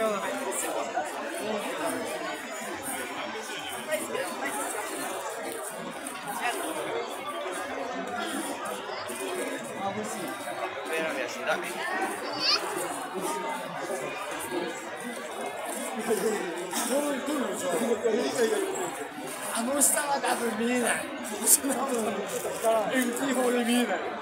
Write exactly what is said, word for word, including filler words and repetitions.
あの下は多分見えない。多分 エムティーフォー で見えない。